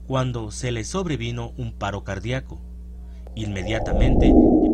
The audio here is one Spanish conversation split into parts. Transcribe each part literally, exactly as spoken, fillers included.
cuando se le sobrevino un paro cardíaco. Inmediatamente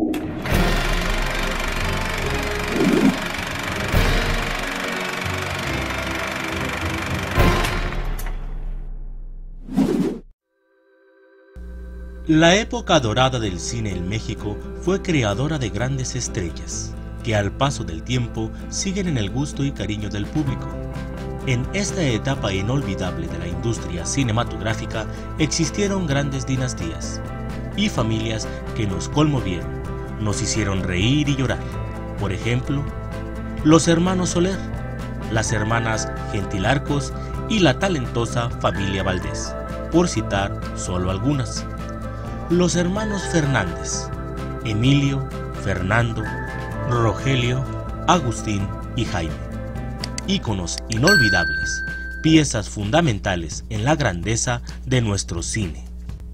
la época dorada del cine en México fue creadora de grandes estrellas, que al paso del tiempo siguen en el gusto y cariño del público. En esta etapa inolvidable de la industria cinematográfica existieron grandes dinastías y familias que nos conmovieron, nos hicieron reír y llorar. Por ejemplo, los hermanos Soler, las hermanas Gentilarcos y la talentosa familia Valdés, por citar solo algunas. Los hermanos Fernández, Emilio, Fernando, Rogelio, Agustín y Jaime. Íconos inolvidables, piezas fundamentales en la grandeza de nuestro cine.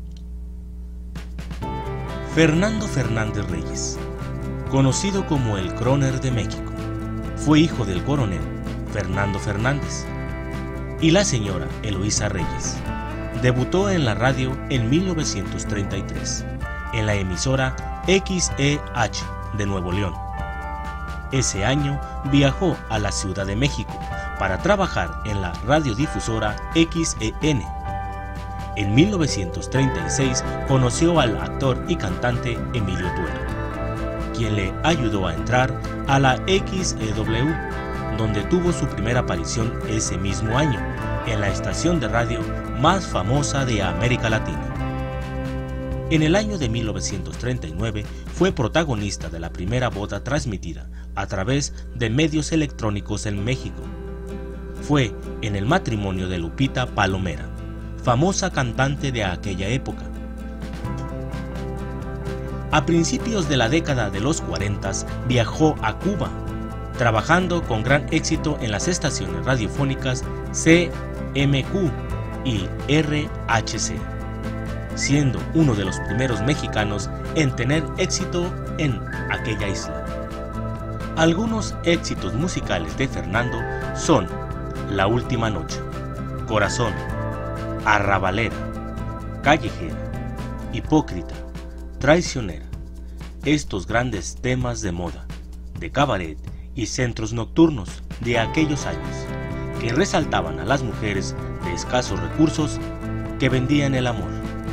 Fernando Fernández Reyes, conocido como el Croner de México, fue hijo del coronel Fernando Fernández y la señora Eloísa Reyes. Debutó en la radio en mil novecientos treinta y tres, en la emisora X E H de Nuevo León. Ese año viajó a la Ciudad de México para trabajar en la radiodifusora X E N. En mil novecientos treinta y seis conoció al actor y cantante Emilio Tuero, quien le ayudó a entrar a la X E W, donde tuvo su primera aparición ese mismo año, en la estación de radio más famosa de América Latina. En el año de mil novecientos treinta y nueve fue protagonista de la primera boda transmitida a través de medios electrónicos en México. Fue en el matrimonio de Lupita Palomera, famosa cantante de aquella época. A principios de la década de los cuarenta viajó a Cuba, trabajando con gran éxito en las estaciones radiofónicas C M Q y R H C, siendo uno de los primeros mexicanos en tener éxito en aquella isla. Algunos éxitos musicales de Fernando son La Última Noche, Corazón, Arrabalera, Callejera, Hipócrita, Traicionera. Estos grandes temas de moda, de cabaret y centros nocturnos de aquellos años, que resaltaban a las mujeres de escasos recursos que vendían el amor.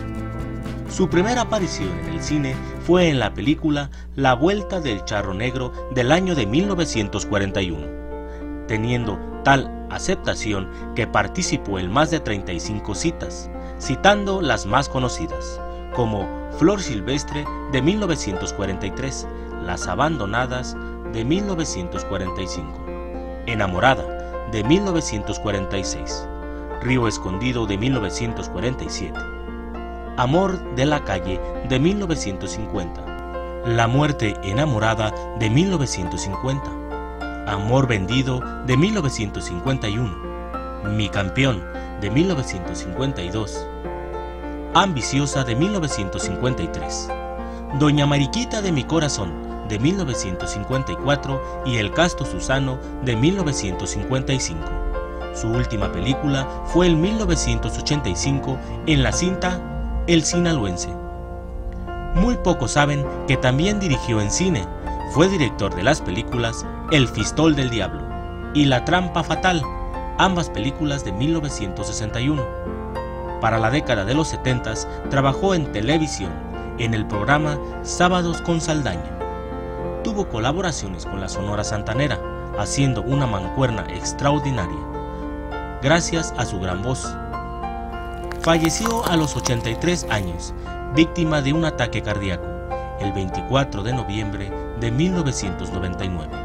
Su primera aparición en el cine fue en la película La Vuelta del Charro Negro del año de mil novecientos cuarenta y uno, teniendo tal aceptación que participó en más de treinta y cinco citas, citando las más conocidas, como Flor Silvestre de mil novecientos cuarenta y tres, Las Abandonadas de mil novecientos cuarenta y cinco, Enamorada de mil novecientos cuarenta y seis, Río Escondido de mil novecientos cuarenta y siete, Amor de la Calle de mil novecientos cincuenta, La Muerte Enamorada de mil novecientos cincuenta, Amor Vendido de mil novecientos cincuenta y uno, Mi Campeón de mil novecientos cincuenta y dos, Ambiciosa de mil novecientos cincuenta y tres, Doña Mariquita de mi Corazón de mil novecientos cincuenta y cuatro y El Casto Susano de mil novecientos cincuenta y cinco. Su última película fue en mil novecientos ochenta y cinco en la cinta El Sinaloense. Muy pocos saben que también dirigió en cine. Fue director de las películas El Fistol del Diablo y La Trampa Fatal, ambas películas de mil novecientos sesenta y uno. Para la década de los setenta trabajó en televisión, en el programa Sábados con Saldaña. Tuvo colaboraciones con la Sonora Santanera, haciendo una mancuerna extraordinaria, gracias a su gran voz. Falleció a los ochenta y tres años, víctima de un ataque cardíaco, el veinticuatro de noviembre de mil novecientos noventa y nueve.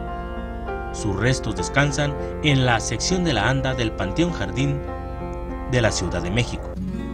Sus restos descansan en la sección de la Anda del Panteón Jardín de la Ciudad de México.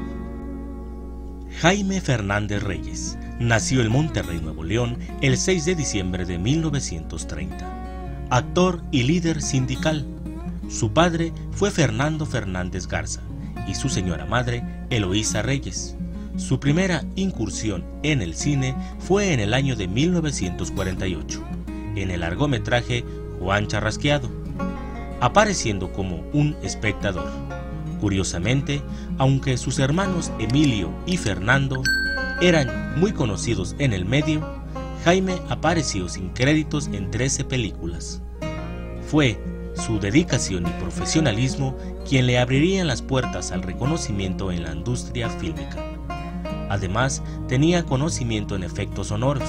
Jaime Fernández Reyes nació en Monterrey, Nuevo León, el seis de diciembre de mil novecientos treinta. Actor y líder sindical. Su padre fue Fernando Fernández Garza y su señora madre, Eloísa Reyes. Su primera incursión en el cine fue en el año de mil novecientos cuarenta y ocho, en el largometraje Juan Charrasqueado, apareciendo como un espectador, Curiosamente, aunque sus hermanos Emilio y Fernando eran muy conocidos en el medio, Jaime apareció sin créditos en trece películas. Fue su dedicación y profesionalismo quien le abrirían las puertas al reconocimiento en la industria fílmica. Además, tenía conocimiento en efectos sonoros,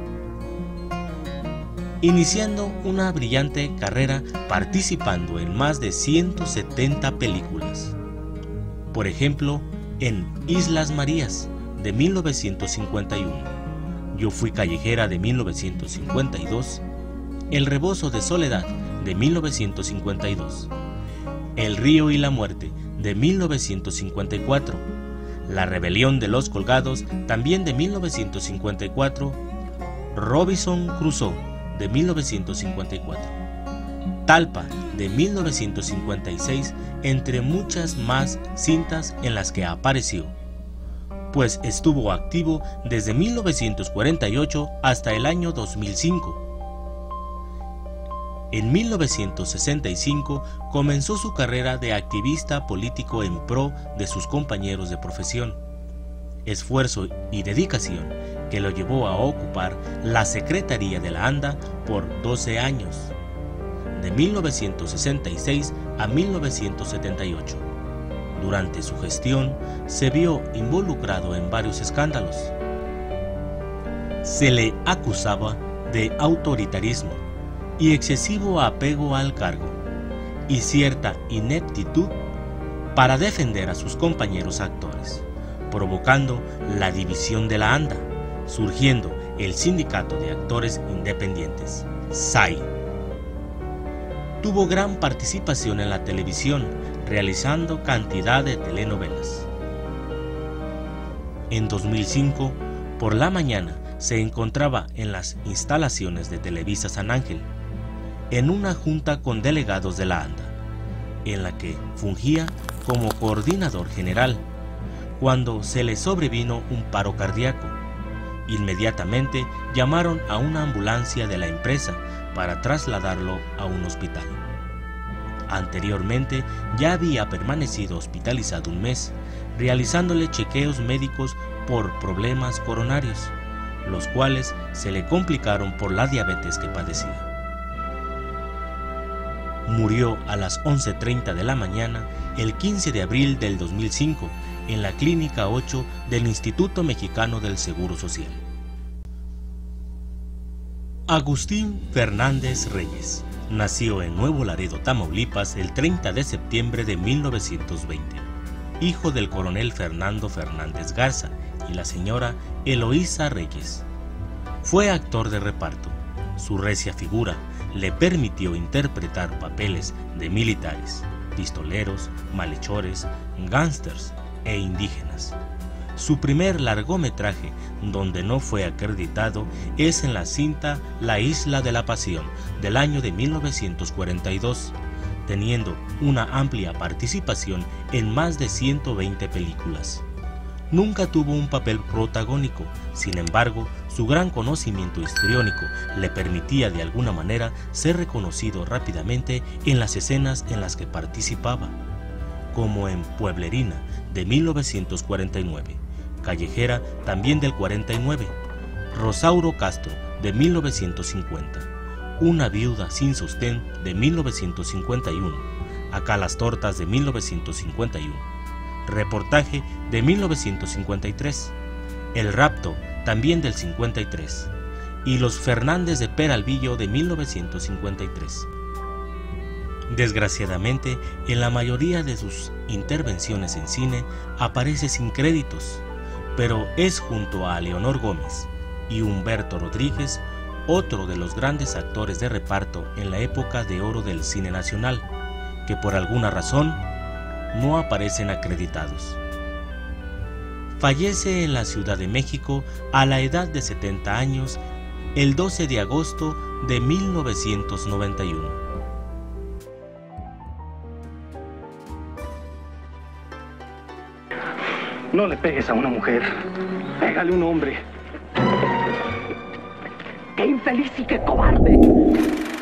iniciando una brillante carrera participando en más de ciento setenta películas. Por ejemplo, en Islas Marías de mil novecientos cincuenta y uno, Yo fui callejera de mil novecientos cincuenta y dos, El rebozo de soledad de mil novecientos cincuenta y dos, El río y la muerte de mil novecientos cincuenta y cuatro, La rebelión de los colgados también de mil novecientos cincuenta y cuatro, Robinson Crusoe de mil novecientos cincuenta y cuatro, Talpa de mil novecientos cincuenta y seis, entre muchas más cintas en las que apareció, pues estuvo activo desde mil novecientos cuarenta y ocho hasta el año dos mil cinco. En mil novecientos sesenta y cinco comenzó su carrera de activista político en pro de sus compañeros de profesión, esfuerzo y dedicación que lo llevó a ocupar la Secretaría de la ANDA por doce años, de mil novecientos sesenta y seis a mil novecientos setenta y ocho. Durante su gestión se vio involucrado en varios escándalos. Se le acusaba de autoritarismo y excesivo apego al cargo, y cierta ineptitud para defender a sus compañeros actores, provocando la división de la ANDA, surgiendo el Sindicato de Actores Independientes, S A I. Tuvo gran participación en la televisión, realizando cantidad de telenovelas. En dos mil cinco, por la mañana, se encontraba en las instalaciones de Televisa San Ángel, en una junta con delegados de la ANDA, en la que fungía como coordinador general, cuando se le sobrevino un paro cardíaco. Inmediatamente llamaron a una ambulancia de la empresa para trasladarlo a un hospital. Anteriormente ya había permanecido hospitalizado un mes, realizándole chequeos médicos por problemas coronarios, los cuales se le complicaron por la diabetes que padecía. Murió a las once treinta de la mañana el quince de abril del dos mil cinco en la Clínica ocho del Instituto Mexicano del Seguro Social. Agustín Fernández Reyes nació en Nuevo Laredo, Tamaulipas, el treinta de septiembre de mil novecientos veinte, hijo del coronel Fernando Fernández Garza y la señora Eloísa Reyes. Fue actor de reparto. Su recia figura le permitió interpretar papeles de militares, pistoleros, malhechores, gángsters e indígenas. Su primer largometraje, donde no fue acreditado, es en la cinta La Isla de la Pasión, del año de mil novecientos cuarenta y dos, teniendo una amplia participación en más de ciento veinte películas. Nunca tuvo un papel protagónico, sin embargo, su gran conocimiento histriónico le permitía de alguna manera ser reconocido rápidamente en las escenas en las que participaba, como en Pueblerina de mil novecientos cuarenta y nueve, Callejera también del cuarenta y nueve, Rosauro Castro de mil novecientos cincuenta, Una viuda sin sostén de mil novecientos cincuenta y uno, Acá las tortas de mil novecientos cincuenta y uno, Reportaje de mil novecientos cincuenta y tres, El rapto también del cincuenta y tres, y Los Fernández de Peralvillo de mil novecientos cincuenta y tres. Desgraciadamente, en la mayoría de sus intervenciones en cine aparece sin créditos, pero es junto a Leonor Gómez y Humberto Rodríguez otro de los grandes actores de reparto en la época de oro del cine nacional, que por alguna razón no aparecen acreditados. Fallece en la Ciudad de México a la edad de setenta años el doce de agosto de mil novecientos noventa y uno. No le pegues a una mujer, pégale a un hombre. ¡Qué infeliz y qué cobarde!